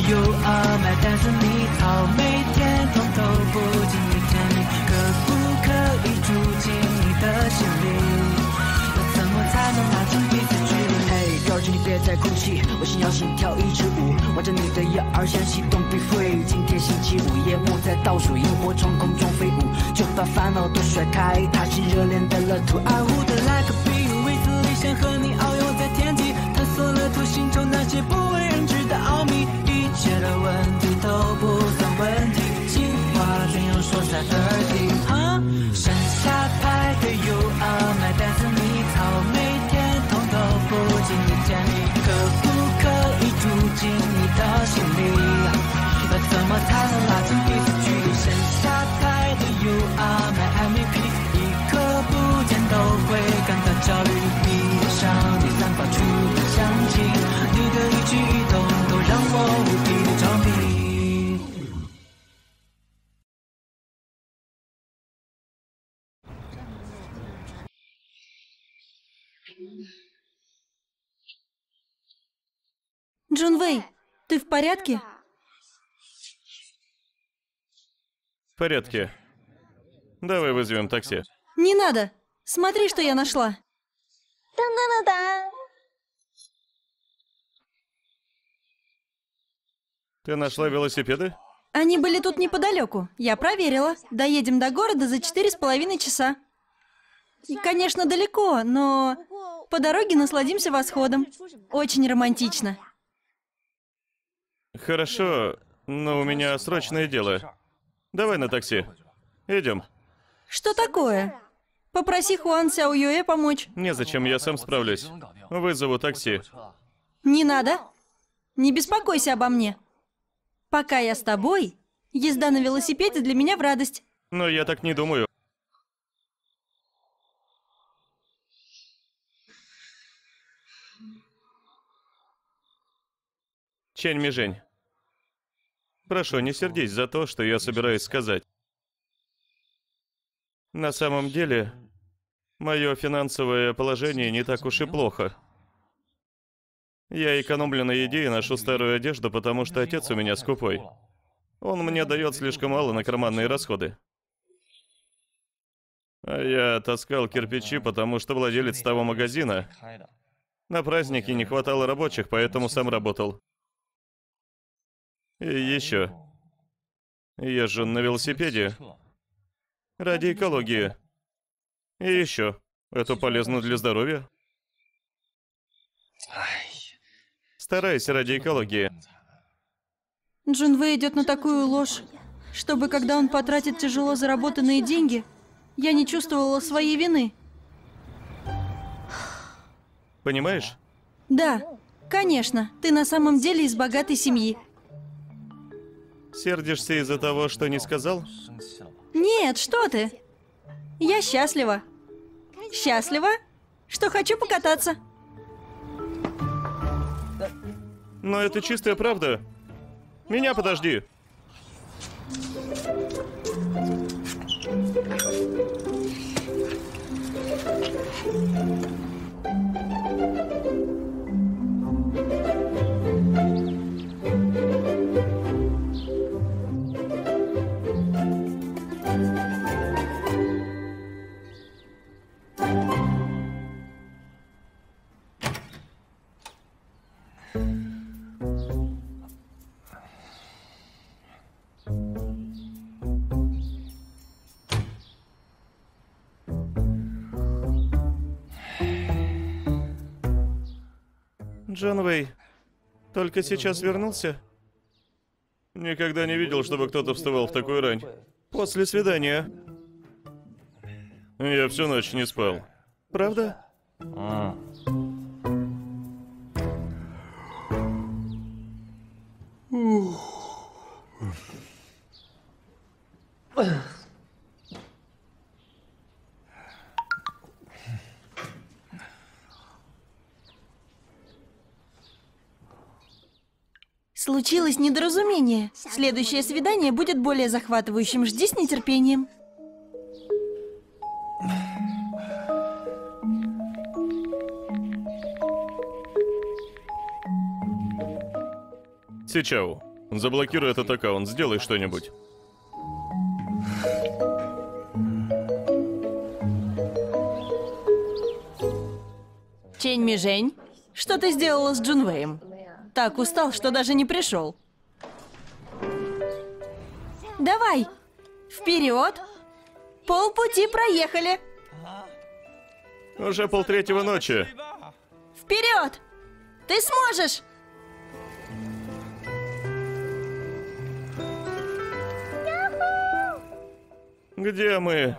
诱饵，买单纯蜜桃，每天通透不经意甜蜜，可不可以住进你的心里？要怎么才能拉近彼此距离？嘿，告诉你别再哭泣，我想要心跳一支舞，挽着你的腰儿纤细 ，Don't be free。今天星期五，夜幕在倒数，萤火虫空中飞舞，就把烦恼都甩开，踏进热恋的乐土。I would like a bee， 为此理想和你遨游在天际，探索了土星球那些不为人知的奥秘，一切的问题都不算问题，计划怎样说在耳底？剩下派的诱饵，买单子蜜桃，每天通透不经意甜蜜，可不可以住进你的心里？要怎么才能拉近彼此距离？剩下派的诱饵，买MVP， 一刻不见都会感到焦虑，闭上你散发出的香气，你的一举一动都让我无比的着迷。 Джун Вэй, ты в порядке? В порядке. Давай вызовем такси. Не надо. Смотри, что я нашла. Ты нашла велосипеды? Они были тут неподалеку. Я проверила. Доедем до города за 4,5 часа. И, конечно, далеко, но по дороге насладимся восходом. Очень романтично. Хорошо, но у меня срочное дело. Давай на такси. Идем. Что такое? Попроси Хуан Сяо Юэ помочь. Незачем, я сам справлюсь. Вызову такси. Не надо. Не беспокойся обо мне. Пока я с тобой, езда на велосипеде для меня в радость. Но я так не думаю. Чэнь Мижень. Прошу, не сердись за то, что я собираюсь сказать. На самом деле, мое финансовое положение не так уж и плохо. Я экономлю на еде и ношу старую одежду, потому что отец у меня скупой. Он мне дает слишком мало на карманные расходы. А я таскал кирпичи, потому что владелец того магазина. На праздники не хватало рабочих, поэтому сам работал. И еще. Езжу на велосипеде. Ради экологии. И еще. Это полезно для здоровья. Стараюсь ради экологии. Джун Вэй идет на такую ложь, чтобы когда он потратит тяжело заработанные деньги, я не чувствовала своей вины. Понимаешь? Да, конечно, ты на самом деле из богатой семьи. Сердишься из-за того, что не сказал? Нет, что ты? Я счастлива. Счастлива, что хочу покататься. Но это чистая правда. Меня подожди. Джон Вэй, только сейчас вернулся? Никогда не видел, чтобы кто-то вставал в такую рань. После свидания. Я всю ночь не спал. Правда? Случилось недоразумение. Следующее свидание будет более захватывающим. Жди с нетерпением. Сичао, Заблокируй этот аккаунт, сделай что-нибудь. Чэнь Мижень, что ты сделала с Джунвэем? Так устал, что даже не пришел. Давай, вперед! Полпути проехали. Уже 2:30 ночи. Вперед! Ты сможешь! Где мы?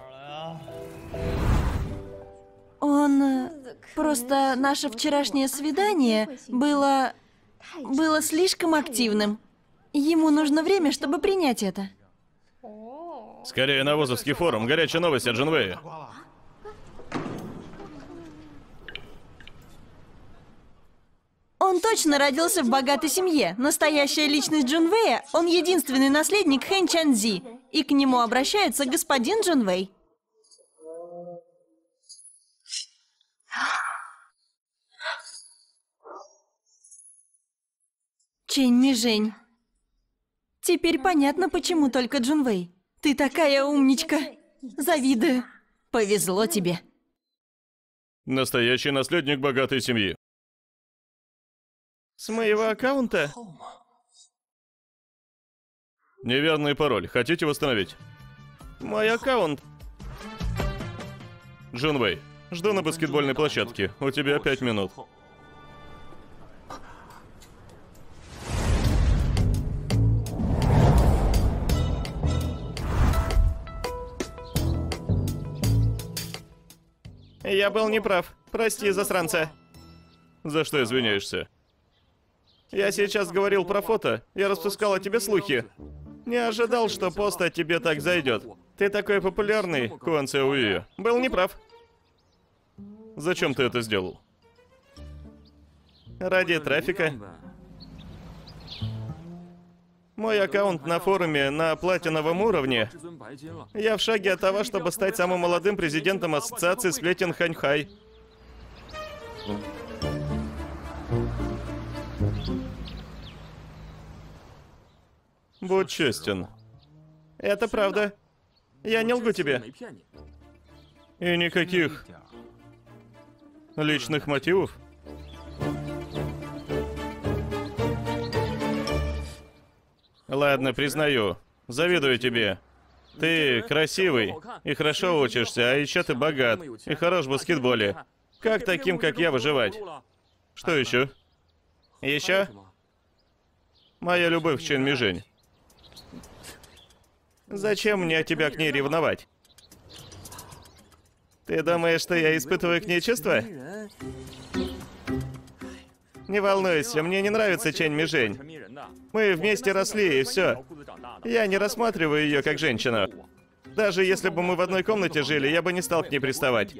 Просто наше вчерашнее свидание было слишком активным. Ему нужно время, чтобы принять это. Скорее на Вузовский форум. Горячая новость от Джунвэя. Он точно родился в богатой семье. Настоящая личность Джунвэя, он единственный наследник Хэн Чанзи. И к нему обращается господин Джунвэй. Чэнь Мижень. Теперь понятно, почему только Джунвэй. Ты такая умничка. Завидую. Повезло тебе. Настоящий наследник богатой семьи. С моего аккаунта? Неверный пароль. Хотите восстановить? Мой аккаунт. Джунвэй, жду на баскетбольной площадке. У тебя 5 минут. Я был неправ. Прости, засранца. За что извиняешься? Я сейчас говорил про фото. Я распускал о тебе слухи. Не ожидал, что пост о тебе так зайдет. Ты такой популярный, Хуан Цяоюи. Был неправ. Зачем ты это сделал? Ради трафика. Мой аккаунт на форуме на платиновом уровне. Я в шаге от того, чтобы стать самым молодым президентом ассоциации сплетен Ханьхай. Будь честен. Это правда. Я не лгу тебе. И никаких личных мотивов? Ладно, признаю. Завидую тебе. Ты красивый и хорошо учишься, а еще ты богат и хорош в баскетболе. Как таким, как я, выживать? Что еще? Еще? Моя любовь к Чэнь Мижень. Зачем мне тебя к ней ревновать? Ты думаешь, что я испытываю к ней чувства? Не волнуйся, мне не нравится Чэнь Мижень. Мы вместе росли, и все. Я не рассматриваю ее как женщину. Даже если бы мы в одной комнате жили, я бы не стал к ней приставать.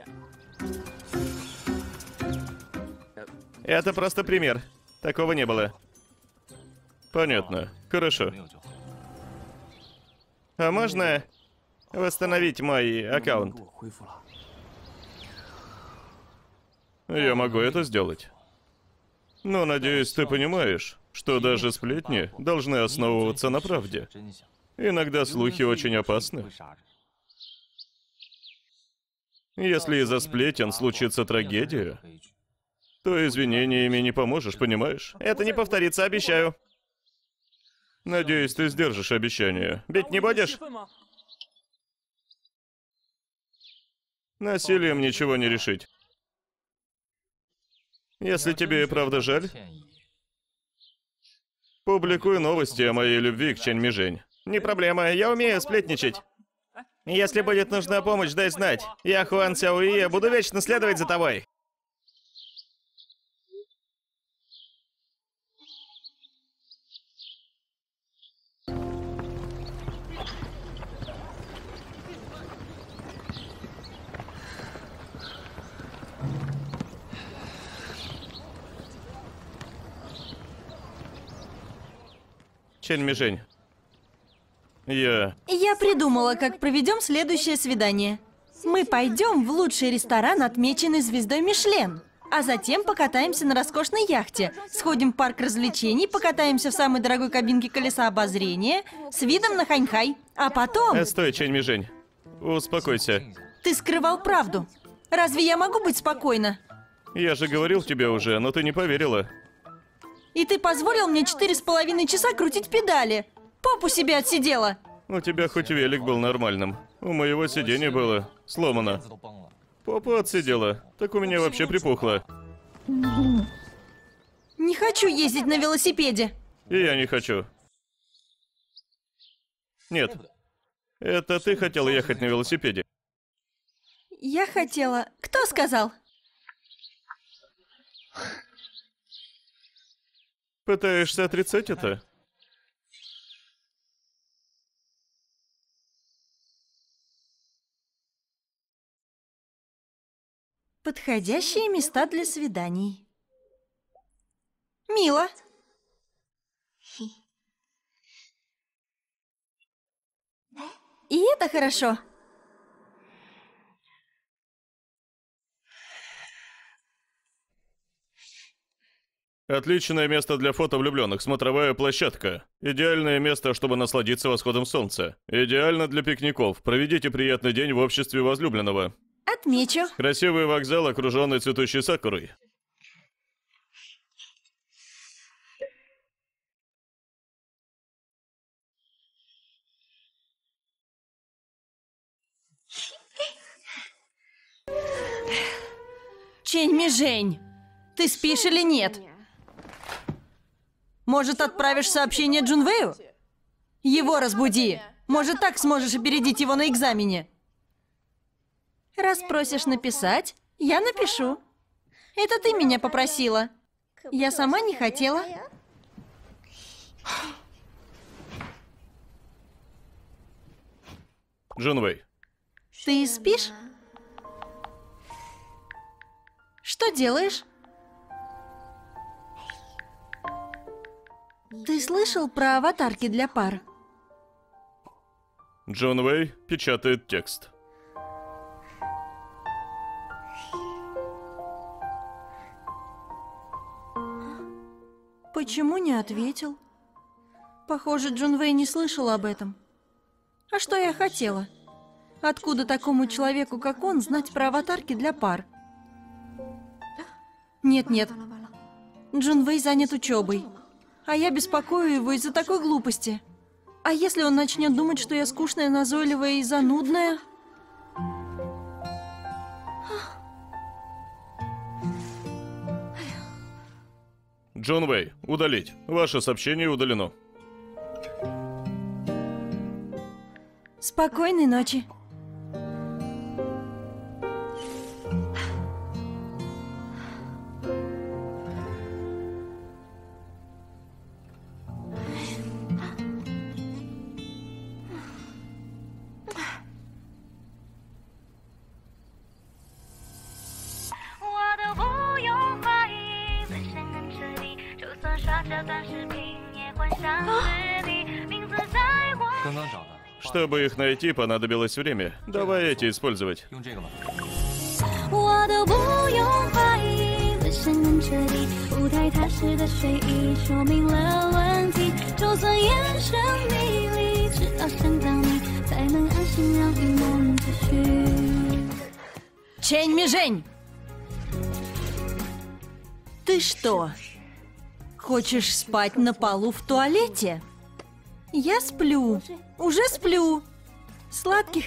Это просто пример. Такого не было. Понятно. Хорошо. А можно восстановить мой аккаунт? Я могу это сделать. Но, надеюсь, ты понимаешь, что даже сплетни должны основываться на правде. Иногда слухи очень опасны. Если из-за сплетен случится трагедия, то извинениями не поможешь, понимаешь? Это не повторится, обещаю. Надеюсь, ты сдержишь обещание. Бить не будешь? Насилием ничего не решить. Если тебе и правда жаль, публикуй новости о моей любви к Чэнь Мижень. Не проблема, я умею сплетничать. Если будет нужна помощь, дай знать. Я Хуан Цяоюи, буду вечно следовать за тобой. Чэнь Мижень. Я придумала, как проведем следующее свидание. Мы пойдем в лучший ресторан, отмеченный звездой Мишлен. А затем покатаемся на роскошной яхте, сходим в парк развлечений, покатаемся в самой дорогой кабинке колеса обозрения с видом на Ханьхай. А потом... Стой, Чэнь Мижень. Успокойся. Ты скрывал правду. Разве я могу быть спокойна? Я же говорил тебе уже, но ты не поверила. И ты позволил мне 4,5 часа крутить педали. Попу себе отсидела. У тебя хоть велик был нормальным. У моего сиденья было сломано. Попу отсидела. Так у меня вообще припухло. Не хочу ездить на велосипеде. И я не хочу. Нет. Это ты хотела ехать на велосипеде. Я хотела... Кто сказал? Пытаешься отрицать это? Подходящие места для свиданий. Мило. И это хорошо. Отличное место для фото влюбленных, смотровая площадка. Идеальное место, чтобы насладиться восходом солнца. Идеально для пикников. Проведите приятный день в обществе возлюбленного. Отмечу. Красивый вокзал, окруженный цветущей сакурой. Чэнь Мижень, ты спишь или нет? Может, отправишь сообщение Джунвэю? Его разбуди. Может, так сможешь опередить его на экзамене. Раз просишь написать, я напишу. Это ты меня попросила. Я сама не хотела. Джунвэй. Ты спишь? Что делаешь? Ты слышал про аватарки для пар? Джунвэй печатает текст. Почему не ответил? Похоже, Джунвэй не слышал об этом. А что я хотела? Откуда такому человеку, как он, знать про аватарки для пар? Нет-нет. Джунвэй занят учебой. А я беспокою его из-за такой глупости. А если он начнет думать, что я скучная, назойливая и занудная? Джунвэй, удалить. Ваше сообщение удалено. Спокойной ночи. Чтобы их найти, понадобилось время. Давай эти использовать. 我都不用怀疑，自信很彻底，舞台踏实的睡意说明了问题。就算眼神迷离，直到想到你，才能安心让美梦继续。 Чэнь Мижень! Ты что, хочешь спать на полу в туалете? Я сплю. Уже сплю. Сладких.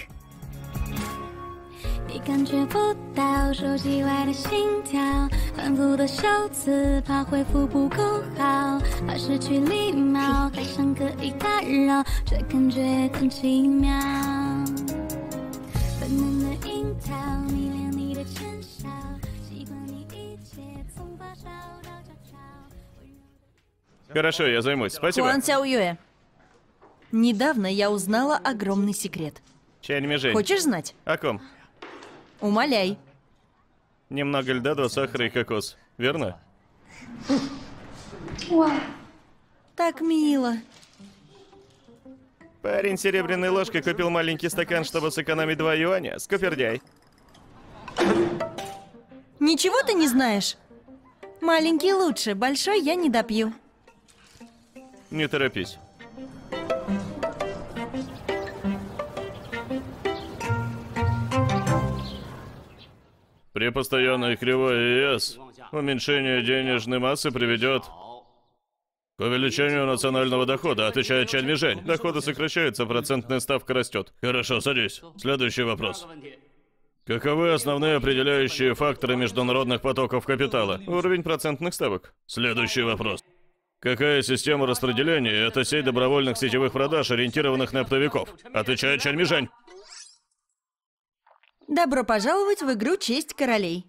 你感觉不到手机外的心跳，反复的修辞，怕回复不够好，怕失去礼貌，还想刻意打扰，这感觉很奇妙。粉嫩的樱桃，迷恋你的纤小，习惯你一切，从发烧到高潮。 Хорошо, я займусь. Спасибо. Хуан Цяоюэ. Недавно я узнала огромный секрет. Чэнь Мижень. Хочешь знать? О ком? Умоляй. Немного льда, 2 сахара и кокос. Верно? Так мило. Парень серебряной ложкой купил маленький стакан, чтобы сэкономить 2 юаня. Скупердяй. Ничего ты не знаешь? Маленький лучше, большой я не допью. Не торопись. При постоянной кривой ЕС уменьшение денежной массы приведет к увеличению национального дохода, отвечает Чан Мижень. Доходы сокращаются, процентная ставка растет. Хорошо, садись. Следующий вопрос. Каковы основные определяющие факторы международных потоков капитала? Уровень процентных ставок. Следующий вопрос. Какая система распределения – это сеть добровольных сетевых продаж, ориентированных на оптовиков? Отвечает Чан Мижень. Добро пожаловать в игру «Честь королей».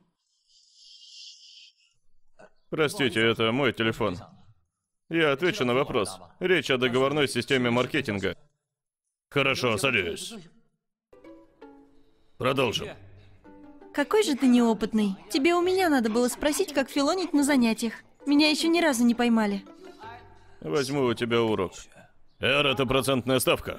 Простите, это мой телефон. Я отвечу на вопрос. Речь о договорной системе маркетинга. Хорошо, садись. Продолжим. Какой же ты неопытный. Тебе у меня надо было спросить, как филонить на занятиях. Меня еще ни разу не поймали. Возьму у тебя урок. R – это процентная ставка.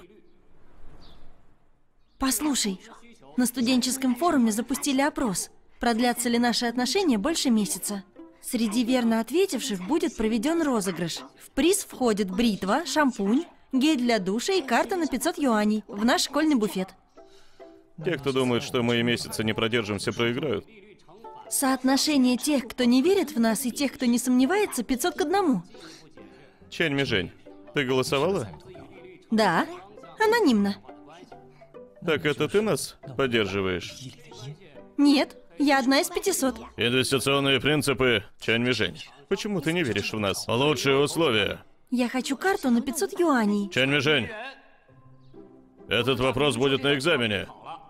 Послушай, на студенческом форуме запустили опрос. Продлятся ли наши отношения больше месяца? Среди верно ответивших будет проведен розыгрыш. В приз входит бритва, шампунь, гель для душа и карта на 500 юаней в наш школьный буфет. Те, кто думает, что мы и месяца не продержимся, проиграют. Соотношение тех, кто не верит в нас, и тех, кто не сомневается, 500 к 1. Чань Мижень, ты голосовала? Да, анонимно. Так это ты нас поддерживаешь? Нет, я одна из 500. Инвестиционные принципы, Чань Мижень. Почему ты не веришь в нас? Лучшие условия. Я хочу карту на 500 юаней. Чань Мижень, этот вопрос будет на экзамене.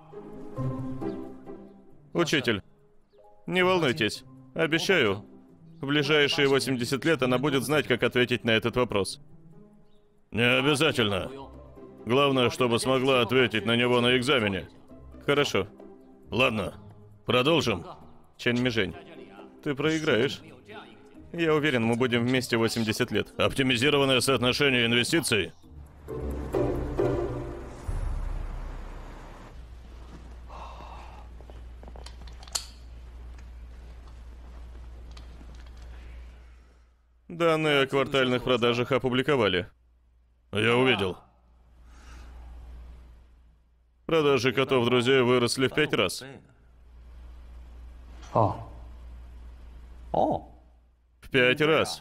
Учитель, не волнуйтесь. Обещаю, в ближайшие 80 лет она будет знать, как ответить на этот вопрос. Не обязательно. Главное, чтобы смогла ответить на него на экзамене. Хорошо. Ладно, продолжим. Чань Мижень, ты проиграешь. Я уверен, мы будем вместе 80 лет. Оптимизированное соотношение инвестиций. Данные о квартальных продажах опубликовали. Я увидел. Продажи котов-друзей выросли в 5 раз. В 5 раз.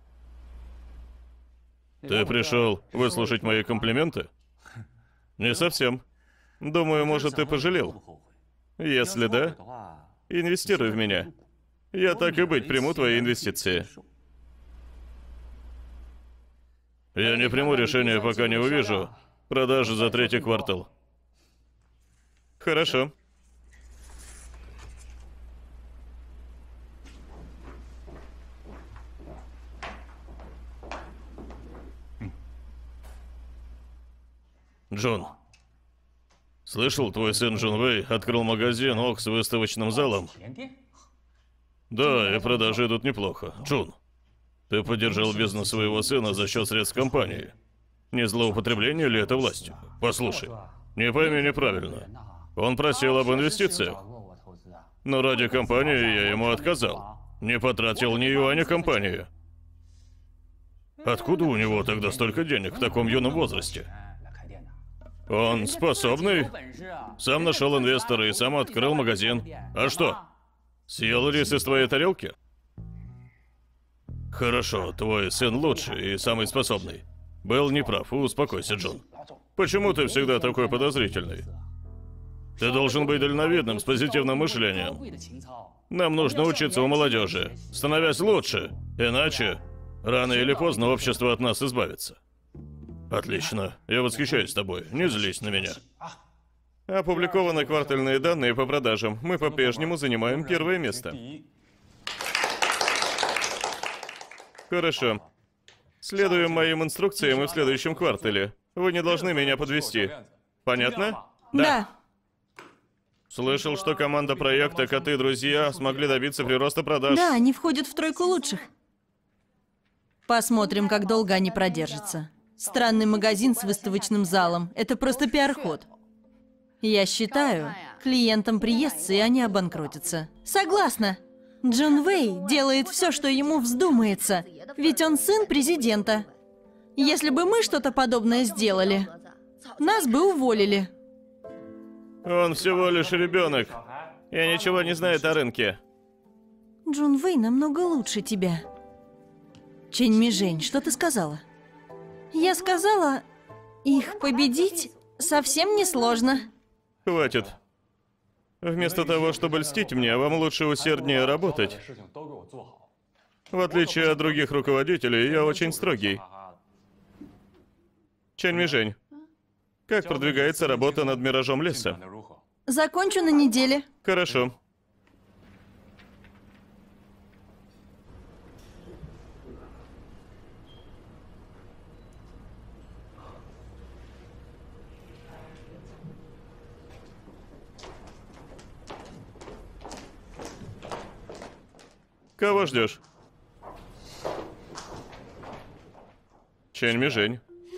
Ты пришел выслушать мои комплименты? Не совсем. Думаю, может, ты пожалел. Если да, инвестируй в меня. Я так и быть приму твои инвестиции. Я не приму решение, пока не увижу продажи за 3-й квартал. Хорошо. Джон, слышал, твой сын Джон Вэй открыл магазин ОК с выставочным залом? Да, и продажи идут неплохо. Джон, ты поддержал бизнес своего сына за счет средств компании. Не злоупотребление ли это властью? Послушай, не пойми неправильно. Он просил об инвестициях. Но ради компании я ему отказал. Не потратил ни юаня компании. Откуда у него тогда столько денег в таком юном возрасте? Он способный. Сам нашел инвестора и сам открыл магазин. А что? Съел рис из твоей тарелки? Хорошо, твой сын лучший и самый способный. Был неправ, успокойся, Джон. Почему ты всегда такой подозрительный? Ты должен быть дальновидным, с позитивным мышлением. Нам нужно учиться у молодежи, становясь лучше. Иначе, рано или поздно, общество от нас избавится. Отлично. Я восхищаюсь тобой. Не злись на меня. Опубликованы квартальные данные по продажам. Мы по-прежнему занимаем 1-е место. Хорошо. Следуем моим инструкциям и в следующем квартале. Вы не должны меня подвести. Понятно? Да. Слышал, что команда проекта «Коты друзья» смогли добиться прироста продаж. Да, они входят в 3-ку лучших. Посмотрим, как долго они продержатся. Странный магазин с выставочным залом. Это просто пиар-ход. Я считаю, клиентам приестся, и они обанкротятся. Согласна. Джун Вэй делает все, что ему вздумается, ведь он сын президента. Если бы мы что-то подобное сделали, нас бы уволили. Он всего лишь ребенок. И ничего не знает о рынке. Джун Вэй намного лучше тебя. Чэнь Мижень, что ты сказала? Я сказала, их победить совсем не сложно. Хватит. Вместо того, чтобы льстить мне, вам лучше усерднее работать. В отличие от других руководителей, я очень строгий. Чэнь Мижень, как продвигается работа над «Миражом леса»? Закончу на неделе. Хорошо. Кого ждешь? Чэнь Мижень.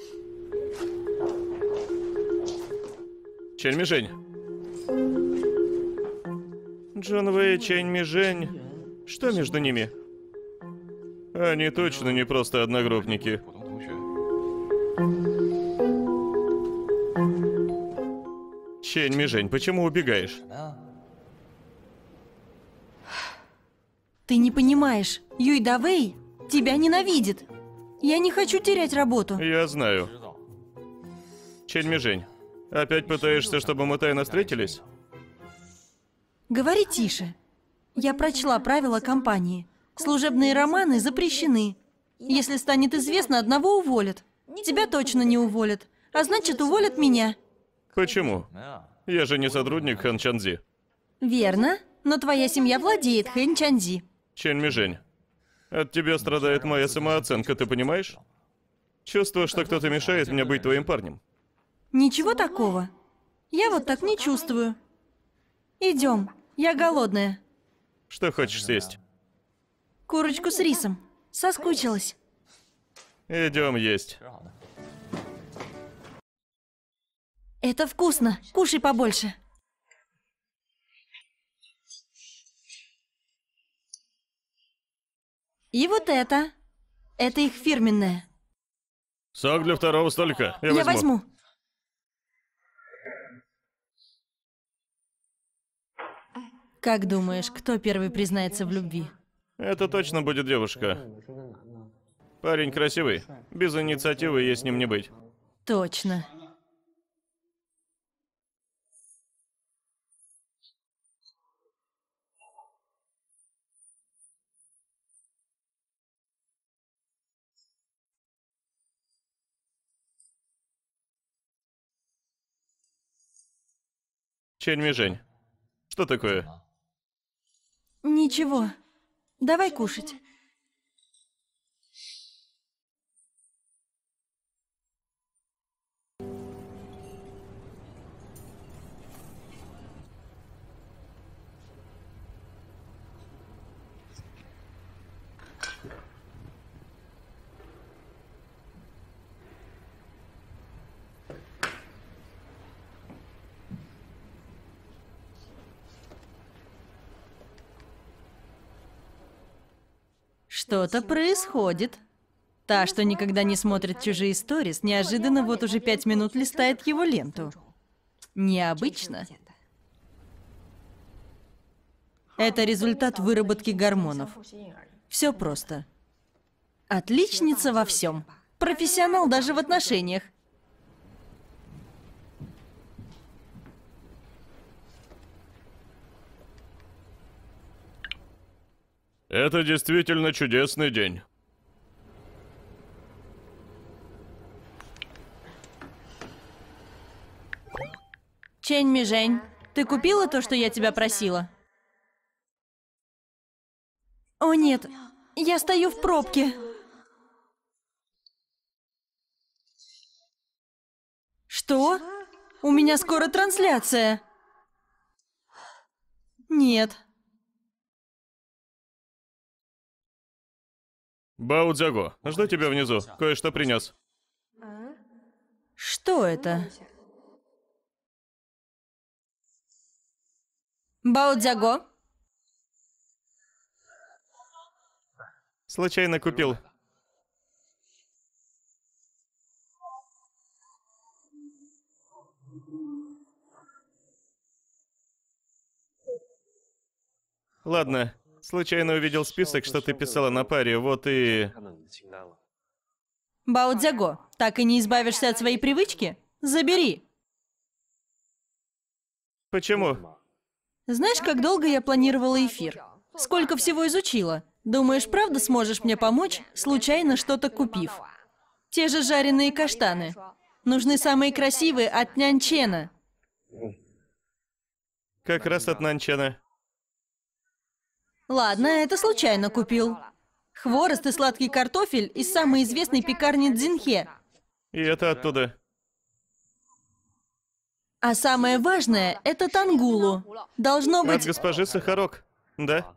Чэнь Мижень. Джун Вэй и Чэнь Мижень. Что между ними? Они точно не просто одногруппники. Чэнь Мижень, почему убегаешь? Ты не понимаешь, Юй Давэй тебя ненавидит. Я не хочу терять работу. Я знаю. Чэнь Мижень, опять пытаешься, чтобы мы тайно встретились? Говори тише. Я прочла правила компании. Служебные романы запрещены. Если станет известно, одного уволят. Тебя точно не уволят. А значит, уволят меня. Почему? Я же не сотрудник Хэн Чанзи. Верно, но твоя семья владеет Хэн Чанзи. Чэнь Мижень, от тебя страдает моя самооценка, ты понимаешь? Чувство, что кто-то мешает мне быть твоим парнем. Ничего такого. Я вот так не чувствую. Идем, я голодная. Что хочешь съесть? Курочку с рисом. Соскучилась. Идем есть. Это вкусно. Кушай побольше. И вот это. Это их фирменное. Сок для второго столика. Я возьму. Как думаешь, кто первый признается в любви? Это точно будет девушка. Парень красивый. Без инициативы ей с ним не быть. Точно. Чэнь Мижень, что такое? Ничего. Давай кушать. Что-то происходит. Та, что никогда не смотрит чужие сторис, неожиданно вот уже 5 минут листает его ленту. Необычно. Это результат выработки гормонов. Все просто. Отличница во всем. Профессионал даже в отношениях. Это действительно чудесный день. Чэнь Мижень, ты купила то, что я тебя просила? О нет, я стою в пробке. Что? У меня скоро трансляция. Нет. Бао Цзяго, жду тебя внизу. Кое-что принес. Что это? Бао Цзяго? Случайно купил. Ладно, случайно увидел список, что ты писала на паре, вот и... Бао-Дзяго, так и не избавишься от своей привычки? Забери. Почему? Знаешь, как долго я планировала эфир? Сколько всего изучила? Думаешь, правда сможешь мне помочь, случайно что-то купив? Те же жареные каштаны. Нужны самые красивые от Нянчена. Как раз от Нанчена. Ладно, это случайно купил. Хворост и сладкий картофель из самой известной пекарни Цзинхе. И это оттуда. А самое важное – это тангулу. Должно От быть... госпожи Сахарок, да?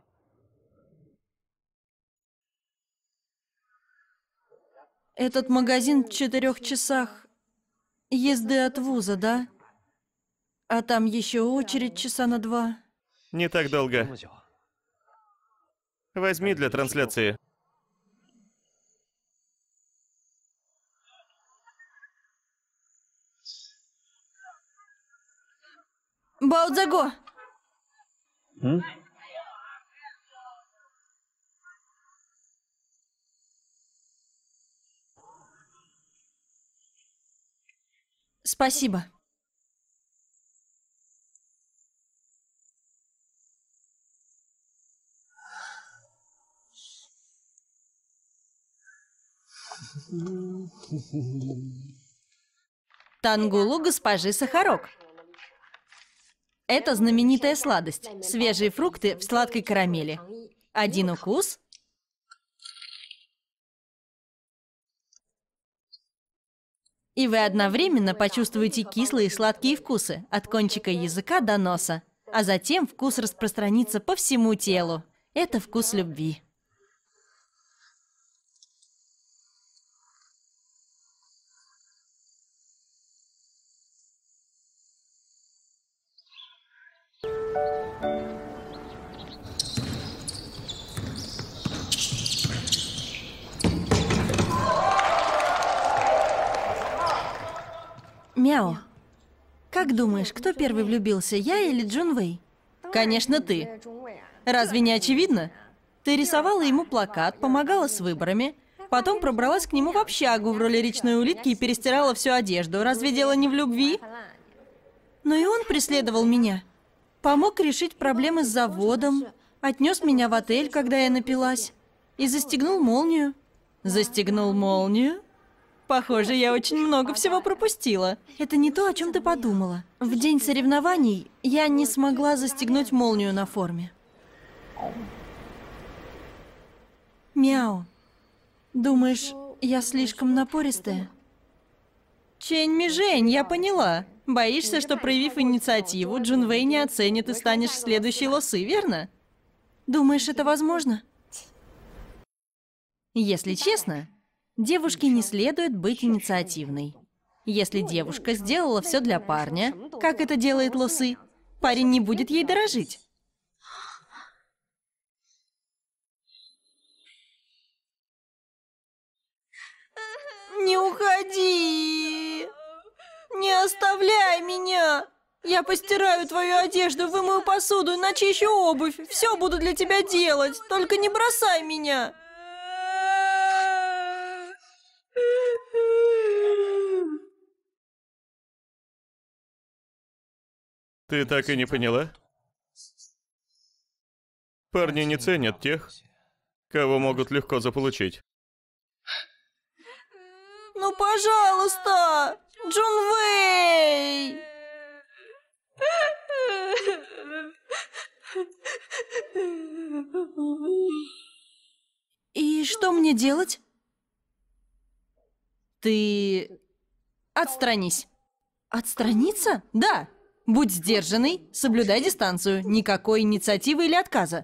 Этот магазин в 4 часах езды от вуза, да? А там еще очередь часа на 2. Не так долго. Возьми для трансляции. Бао-Дзяго! Спасибо. Тангулу госпожи Сахарок. Это знаменитая сладость. Свежие фрукты в сладкой карамели. Один укус. И вы одновременно почувствуете кислые и сладкие вкусы от кончика языка до носа. А затем вкус распространится по всему телу. Это вкус любви. Мяо. Как думаешь, кто первый влюбился, я или Джун Вэй? Конечно, ты. Разве не очевидно? Ты рисовала ему плакат, помогала с выборами, потом пробралась к нему в общагу в роли речной улитки и перестирала всю одежду. Разве дело не в любви? Но и он преследовал меня. Помог решить проблемы с заводом, отнес меня в отель, когда я напилась, и застегнул молнию. Застегнул молнию? Похоже, я очень много всего пропустила. Это не то, о чем ты подумала. В день соревнований я не смогла застегнуть молнию на форме. Мяу. Думаешь, я слишком напористая? Чэнь-Ми-Жень, я поняла. Боишься, что, проявив инициативу, Джун Вэй не оценит и станешь следующей Лосы, верно? Думаешь, это возможно? Если честно, девушке не следует быть инициативной. Если девушка сделала все для парня, как это делает Лосы, парень не будет ей дорожить. Не уходи! Не оставляй меня! Я постираю твою одежду, вымою посуду и начищу обувь. Все буду для тебя делать, только не бросай меня! Ты так и не поняла? Парни не ценят тех, кого могут легко заполучить. Ну, пожалуйста! Джун Вэй! И что мне делать? Ты... Отстранись. Отстраниться? Да. Будь сдержанный, соблюдай дистанцию. Никакой инициативы или отказа.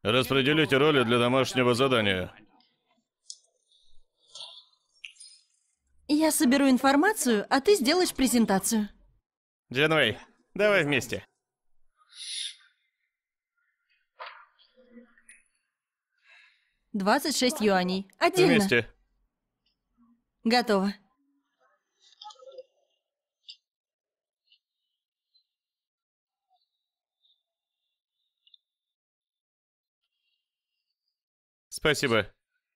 Распределите роли для домашнего задания. Я соберу информацию, а ты сделаешь презентацию. Джинвей, давай вместе. 26 юаней. Отдельно. Вместе. Готово. Спасибо.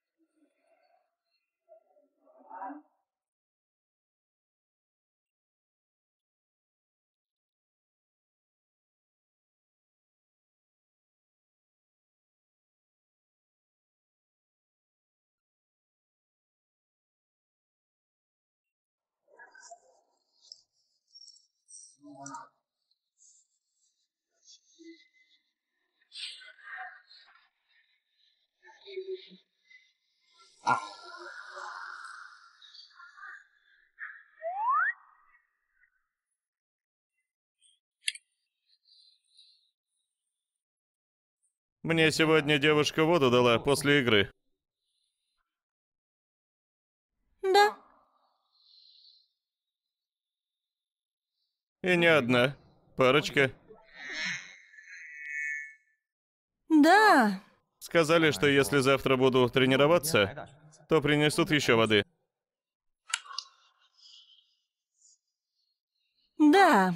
Мне сегодня девушка воду дала после игры. Да. И не одна. Парочка. Да. Сказали, что если завтра буду тренироваться, то принесут еще воды. Да.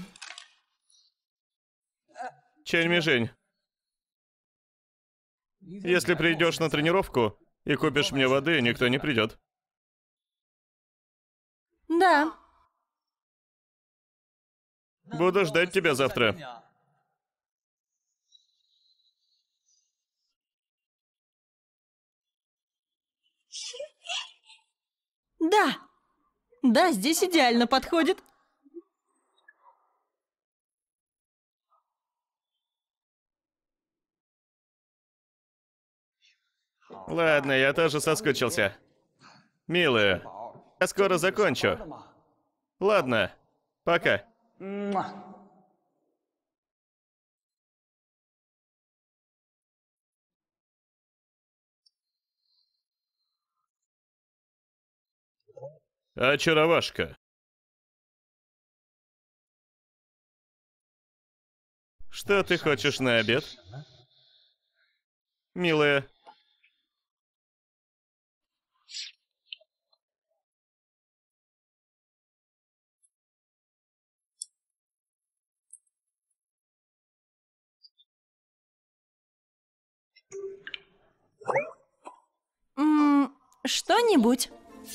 Чэнь-Ми-Жень. Если придешь на тренировку и купишь мне воды, никто не придет. Да. Буду ждать тебя завтра. Да. Да, здесь идеально подходит. Ладно, я тоже соскучился. Милая, я скоро закончу. Ладно, пока. Очаровашка. Что ты хочешь на обед? Милая. Что-нибудь.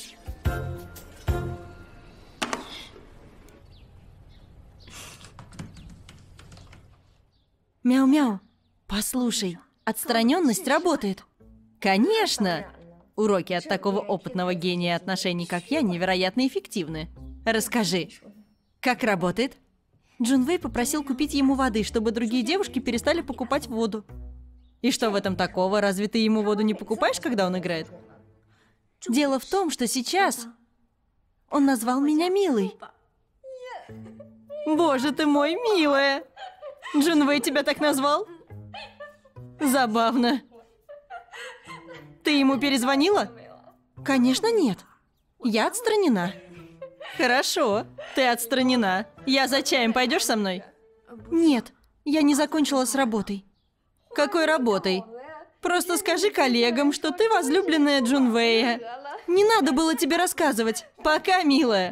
Мяу-мяу. Послушай, отстраненность работает. Конечно. Уроки от такого опытного гения отношений, как я, невероятно эффективны. Расскажи, как работает? Джунвей попросил купить ему воды, чтобы другие девушки перестали покупать воду. И что в этом такого? Разве ты ему воду не покупаешь, когда он играет? Дело в том, что сейчас он назвал меня милой. Боже ты мой, милая! Джунвей тебя так назвал? Забавно. Ты ему перезвонила? Конечно, нет. Я отстранена. Хорошо, ты отстранена. Я за чаем пойдешь со мной? Нет, я не закончила с работой. Какой работой? Просто скажи коллегам, что ты возлюбленная Джунвея. Не надо было тебе рассказывать. Пока, милая.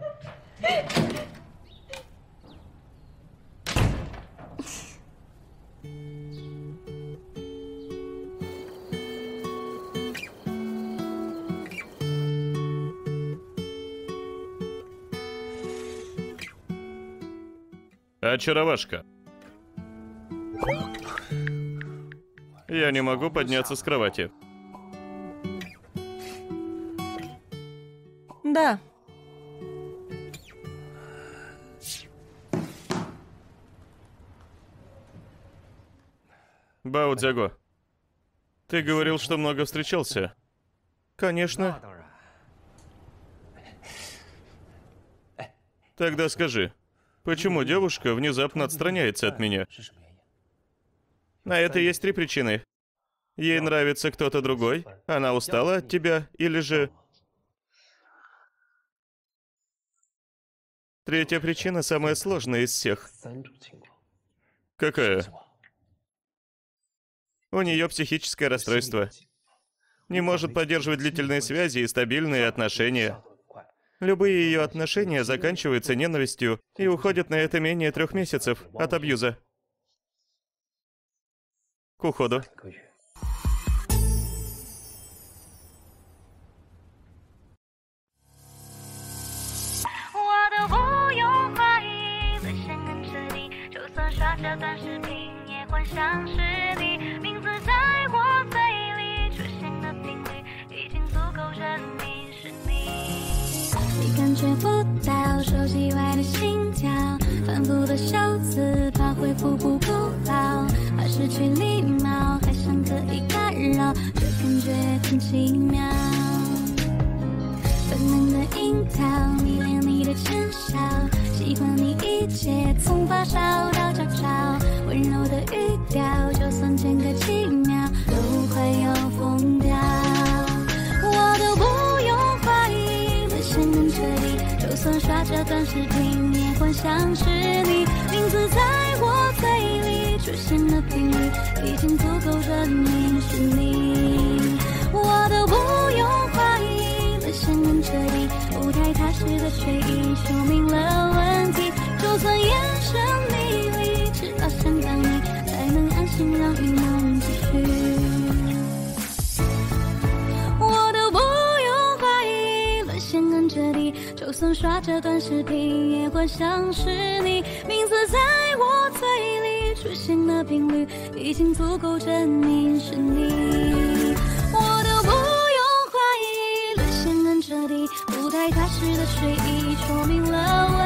Очаровашка. Я не могу подняться с кровати. Да. Бао Цзяго, ты говорил, что много встречался. Конечно. Тогда скажи, почему девушка внезапно отстраняется от меня? На это есть 3 причины. Ей нравится кто-то другой? Она устала от тебя? Или же... Третья причина самая сложная из всех. Какая? У нее психическое расстройство. Не может поддерживать длительные связи и стабильные отношения. Любые ее отношения заканчиваются ненавистью и уходят на это менее 3 месяцев от абьюза. К уходу. 你感觉不到手机外的心跳，反复的修辞，怕恢复不好，怕失去礼貌，还想可以干扰，这感觉很奇妙。本能的樱桃，迷恋你的浅笑，喜欢你一切，从发烧到高潮，温柔的语调，就算间隔几秒，都快要疯掉。我都不用怀疑，沦陷很彻底，就算刷着短视频，也幻想是你，名字在我嘴里出现的频率，已经足够证明是你。我都不用怀疑，沦陷很彻底，不太踏实的睡意，说明了问题。就算眼神迷离，只要想到你，才能安心让欲梦继续。我都不用怀疑，沦陷很彻底，就算刷着短视频，也幻想是你，名字在我嘴里出现的频率，已经足够证明是你。我都不用怀疑，沦陷很彻底，不太踏实的睡意，说明了